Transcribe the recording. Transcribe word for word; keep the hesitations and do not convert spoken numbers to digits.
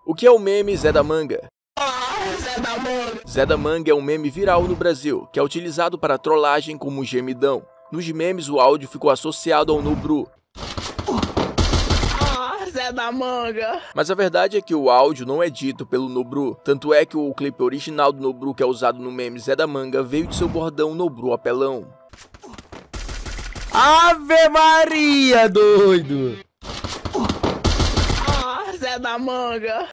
O que é o meme Zé da Manga? Ah, Zé da Manga. Zé da Manga é um meme viral no Brasil, que é utilizado para trollagem como um gemidão. Nos memes, o áudio ficou associado ao Nobru. Ah, Zé da Manga. Mas a verdade é que o áudio não é dito pelo Nobru, tanto é que o clipe original do Nobru, que é usado no meme Zé da Manga, veio de seu bordão Nobru apelão. Ave Maria, doido! Ah, Zé da Manga.